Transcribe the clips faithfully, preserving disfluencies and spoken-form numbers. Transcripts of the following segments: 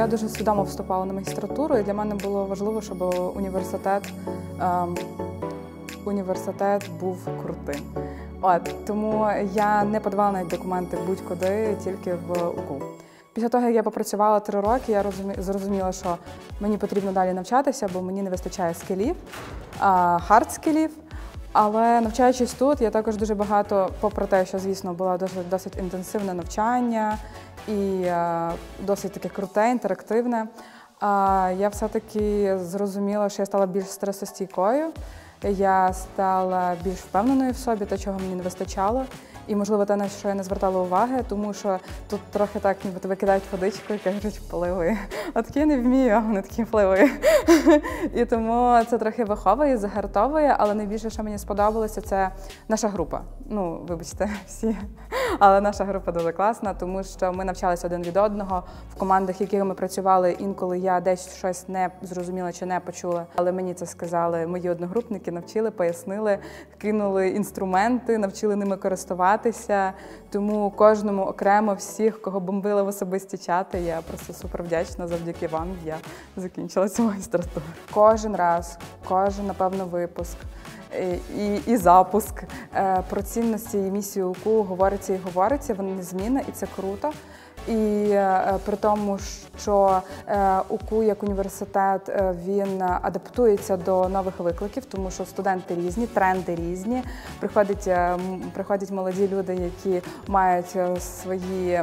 Я дуже свідомо вступала на магістратуру, і для мене було важливо, щоб університет, ем, університет був крутим. От, тому я не подавала навіть документи будь-куди, тільки в УКУ. Після того, як я попрацювала три роки, я розумі... зрозуміла, що мені потрібно далі навчатися, бо мені не вистачає скілів, хард-скілів. Але навчаючись тут, я також дуже багато, попри те, що, звісно, було досить, досить інтенсивне навчання і е, досить таке круте, інтерактивне, е, я все-таки зрозуміла, що я стала більш стресостійкою, я стала більш впевненою в собі, те, чого мені не вистачало. І, можливо, те, на що я не звертала уваги, тому що тут трохи так, ніби тебе кидають водичку і кажуть, пливи. От такі я не вмію, а вони такі пливи. І тому це трохи виховує, загартовує, але найбільше, що мені сподобалося, це наша група. Ну, вибачте, всі. Але наша група дуже класна, тому що ми навчалися один від одного. В командах, якими ми працювали, інколи я десь щось не зрозуміла чи не почула. Але мені це сказали мої одногрупники, навчили, пояснили, кинули інструменти, навчили ними користуватися. Тому кожному окремо всіх, кого бомбили в особисті чати, я просто супер вдячна. Завдяки вам я закінчила цю магістратуру. Кожен раз, кожен, напевно, випуск І, і запуск про цінності і місію УКУ говориться і говориться, вони незмінні, і це круто. І при тому, що УКУ як університет, він адаптується до нових викликів, тому що студенти різні, тренди різні, приходять, приходять молоді люди, які мають свої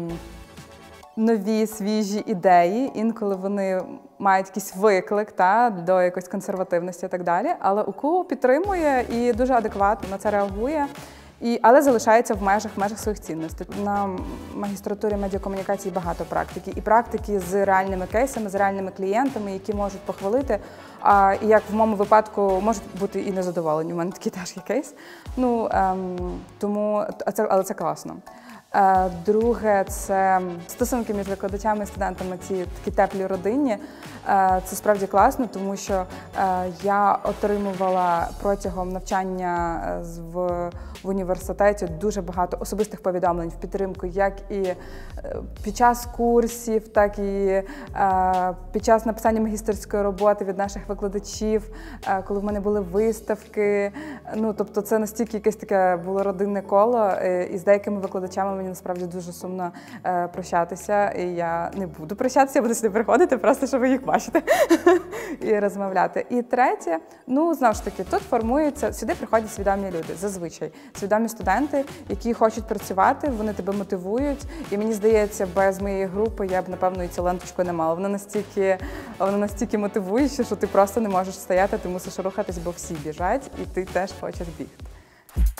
нові, свіжі ідеї, інколи вони мають якийсь виклик та, до якоїсь консервативності і так далі, але УКУ підтримує і дуже адекватно на це реагує, і, але залишається в межах, в межах своїх цінностей. На магістратурі медіакомунікації багато практики, і практики з реальними кейсами, з реальними клієнтами, які можуть похвалити, а, і як в моєму випадку можуть бути і незадоволені, у мене такий теж є кейс, ну, ем, тому, а це, але це класно. Друге – це стосунки між викладачами і студентами, ці такі теплі родинні. Це справді класно, тому що я отримувала протягом навчання в, в університеті дуже багато особистих повідомлень в підтримку, як і під час курсів, так і під час написання магістерської роботи від наших викладачів, коли в мене були виставки. Ну, тобто це настільки якесь таке було родинне коло, і з деякими викладачами мені насправді дуже сумно е, прощатися, і я не буду прощатися, я буду сюди приходити, просто щоб їх бачити і розмовляти. І третє, ну, знову ж таки, тут формуються, сюди приходять свідомі люди, зазвичай. Свідомі студенти, які хочуть працювати, вони тебе мотивують, і мені здається, без моєї групи я б, напевно, і цю ленточку не мала. Вона настільки, вона настільки мотивуюча, що ти просто не можеш стояти, ти мусиш рухатись, бо всі біжать, і ти теж хочеш бігти.